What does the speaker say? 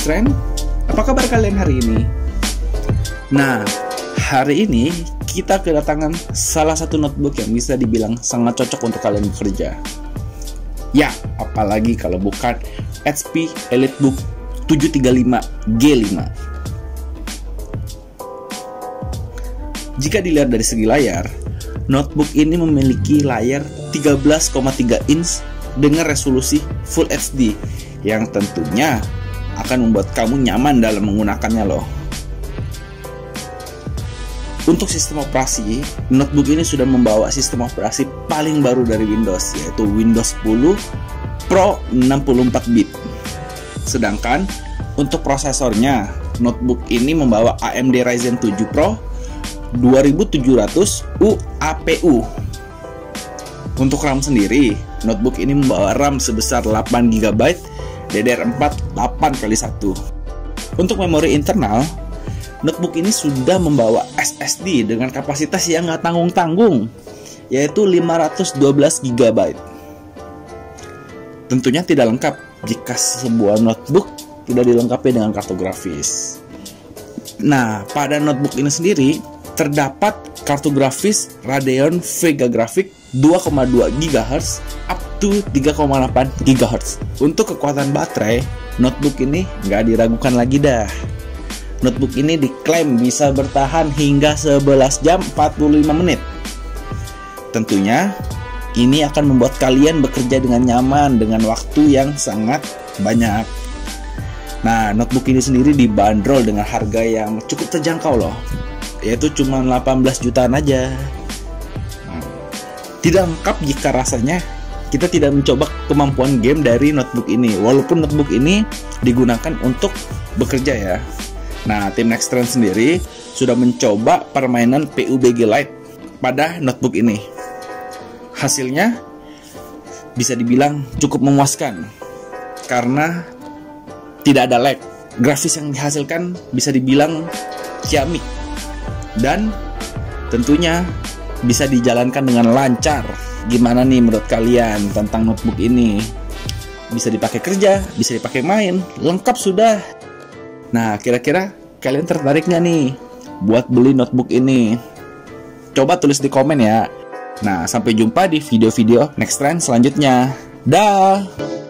Trend. Apa kabar kalian hari ini? Nah, hari ini kita kedatangan salah satu notebook yang bisa dibilang sangat cocok untuk kalian bekerja. Ya, apalagi kalau bukan HP EliteBook 735G5. Jika dilihat dari segi layar, notebook ini memiliki layar 13,3 inch dengan resolusi Full HD yang tentunya akan membuat kamu nyaman dalam menggunakannya loh. Untuk sistem operasi, notebook ini sudah membawa sistem operasi paling baru dari Windows, yaitu Windows 10 Pro 64-bit. Sedangkan untuk prosesornya, notebook ini membawa AMD Ryzen 7 Pro 2700U APU. Untuk RAM sendiri, notebook ini membawa RAM sebesar 8GB DDR4 8x1. Untuk memori internal, notebook ini sudah membawa SSD dengan kapasitas yang nggak tanggung-tanggung, yaitu 512GB. Tentunya tidak lengkap jika sebuah notebook tidak dilengkapi dengan kartu grafis. Nah, pada notebook ini sendiri terdapat kartu grafis Radeon Vega Graphics 2,2 GHz up to 3,8 GHz. Untuk kekuatan baterai, notebook ini nggak diragukan lagi dah. Notebook ini diklaim bisa bertahan hingga 11 jam 45 menit. Tentunya, ini akan membuat kalian bekerja dengan nyaman dengan waktu yang sangat banyak. Nah, notebook ini sendiri dibanderol dengan harga yang cukup terjangkau loh, yaitu cuma 18 jutaan aja. Tidak lengkap jika rasanya kita tidak mencoba kemampuan game dari notebook ini, walaupun notebook ini digunakan untuk bekerja ya. Nah, tim Nextrend sendiri sudah mencoba permainan PUBG Lite pada notebook ini. Hasilnya bisa dibilang cukup memuaskan karena tidak ada lag. Grafis yang dihasilkan bisa dibilang ciamik dan tentunya bisa dijalankan dengan lancar. Gimana nih menurut kalian tentang notebook ini? Bisa dipakai kerja, bisa dipakai main, lengkap sudah. Nah, kira-kira kalian tertarik nggak nih buat beli notebook ini? Coba tulis di komen ya. Nah, sampai jumpa di video-video Nextrend selanjutnya. Dah.